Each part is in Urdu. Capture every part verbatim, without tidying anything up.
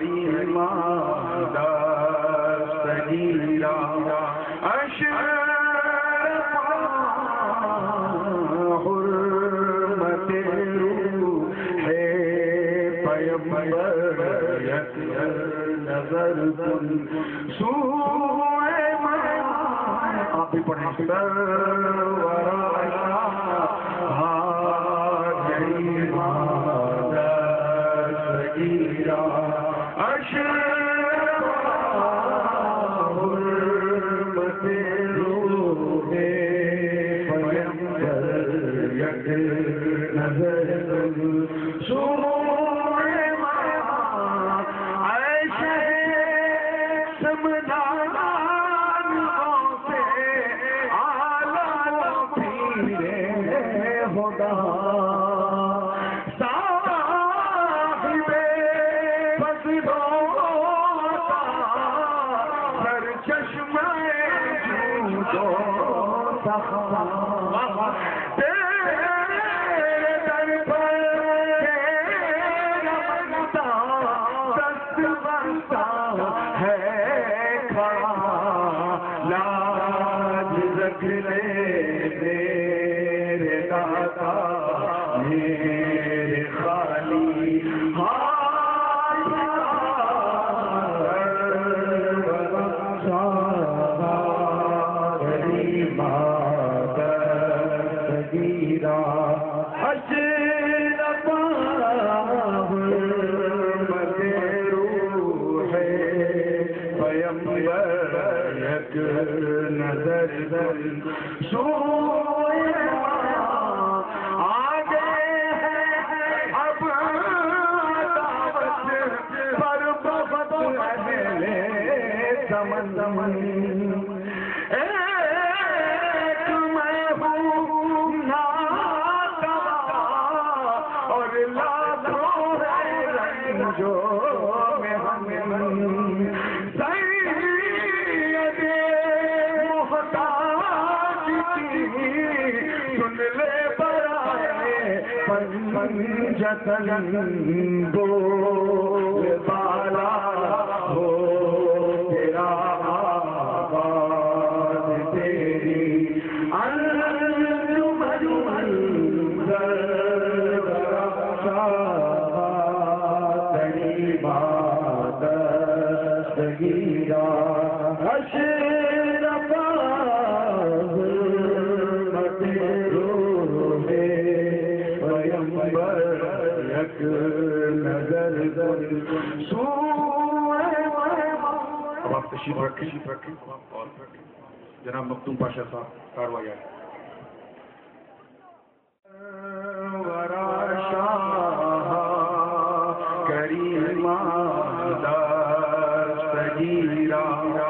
کریما دستگیرا اشرف حرمت روح پیمبر یک نظر کن سوئے میں آپ بھی پڑھیں سرورائے کریما دستگیرا اشرف حرمت روح پیمبر یک نظر شروع عیش سمدان سے آلہ پیر خدا صاحب فضلوتا سر چشمہ جود و سخا تیرے در پر تیرا بنتا دست بنتا ہے کھڑا لاج رکھ لے میرے داتا میرے خالی نظر سوئے آگے ہے اب دعوت پر بفت اہل سمن ایک میں ہوں ناتوا اور لاکھوں ہے رنجو میں ہمیں سن لے برائے پنجتن دو بالا ہو تیرا آباد تیری انجم منظر برخشا قریبا دستگیرا اب آپ تشریف رکھیں اور جناب مختوم پاشا صاحب کاروائی آئے کریما دستگیرا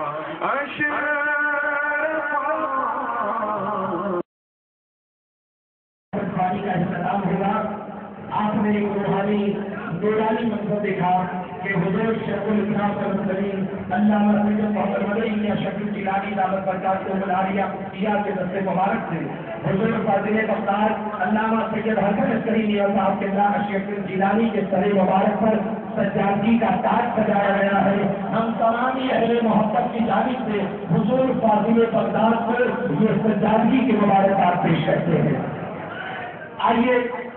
کا اختتام ہوگا. آپ نے ایک روحانی نورانی منظر دیکھا کہ حضور شیخ الاسلام صلی اللہ علیہ وسلم علامہ سید محمد مدنی یا شیخ الجیلانی دامت برکات العالیہ کیا کے دست مبارک سے حضور فاضل بختار علامہ سید حسن عسکری میاں صاحب کے اللہ شیخ الجیلانی کے سر مبارک پر سجادگی کا تاج سجایا گیا ہے. ہم تمام اہل محبت کی جانب سے حضور فاضل بختار پر یہ سجادگی کے مبارکباد پیش کرتے ہیں. آئیے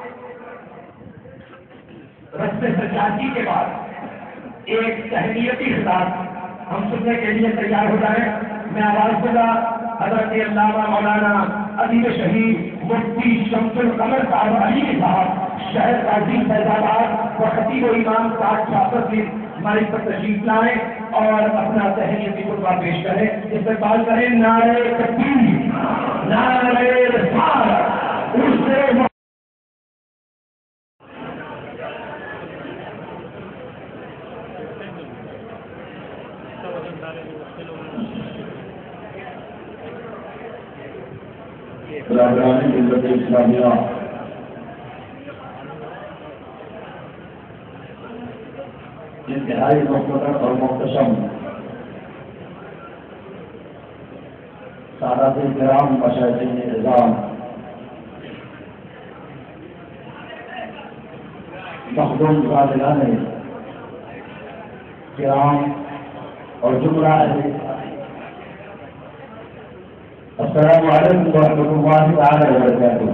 رسم سجادگی کے بعد ایک تہنیتی خطاب ہم سننے کے لیے تیار ہو جائیں. میں آواز دوں حضرت علامہ مولانا ادیب شہید مفتی شمس القمر صاحب علی صاحب شہر قاضی فیض آباد و خطیب و امام صاحب شافت سے ہماری پر تشریف لائیں اور اپنا تہنیتی خطبہ پیش کریں. استقبال کریں نعرہ تکبیر، نعرہ رسالت. اس سے برادران ملت اسلامیہ انتہائی محترم اور محتشم سادات کرام مشاہدین اعظام مخدوم قادران کرام اور جملہ السلام علیکم ورحمۃ اللہ تعالی وبرکاتہ.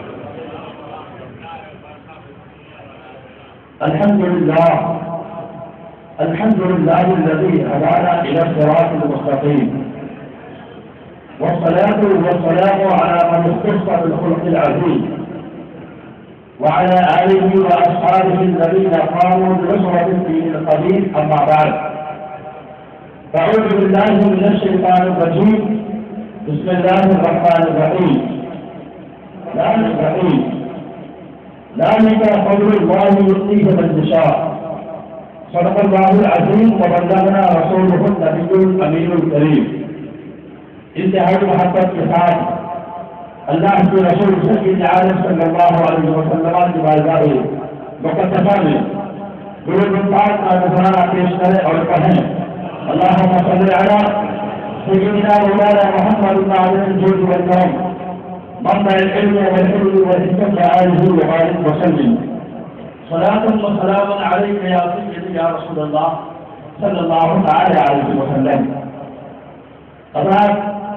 الحمد لله الحمد لله الذي هدانا إلى الصراط المستقيم، والصلاة والسلام على من اختص بالخلق العظيم وعلى آله وأصحابه الذين قاموا بنصرة الدين القديم. أما بعد، أعوذ بالله من الشيطان الرجيم. بسم الله الرحمن الرحيم. لا الرحيم ذلك فضل الله يؤتيه من يشاء. صدق الله العظيم وبلغنا رسوله النبي الامين الكريم. انتہائی محبت کے ساتھ اللہ کے رسول سید عالم صلی اللہ علیہ وسلم کی بارگاہ مقدسہ میں درود پاک کا نذرانہ پیش کریں اور کہیں اللہم صلی علی سیدنا مولانا محمد علیہ الجود والکرم منبع العلم والحلم والحکمت آلہ وآلہ وسلم. صلاة وسلام علیک یا سیدی یا رسول اللہ صلی اللہ تعالی علیہ وسلم. حضرات،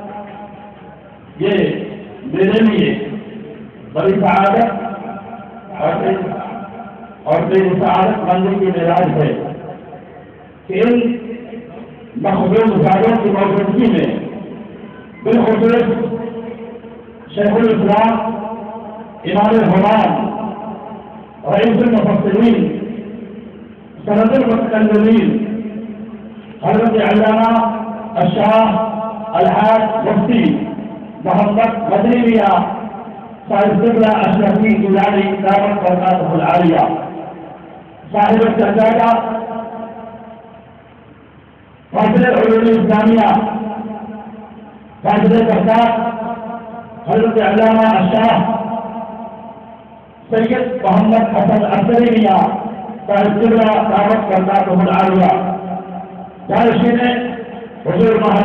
یہ میرے لیے بڑی سعادت اور میری سعادت مندی کی معراج ہے کہ ان مقبول مظاہروں کی موجودگی میں بالخصوص شیخ الاسلام امام الحرام رئیس المفسرین سند المتکلمین حضرت علامہ الشاہ الحاج مفتی محمد مدنی میاں صاحب قبلہ اشرفی گیلانی دعوت برکاتہ العالیہ، صاحب السجادہ فاضل العلوم الاسلامیہ فاضل برکات حضرت علامہ الشاہ سید محمد حسن عسکری میاں صاحب قبلہ دعوت برکاتہ العالیہ، جانشین حضور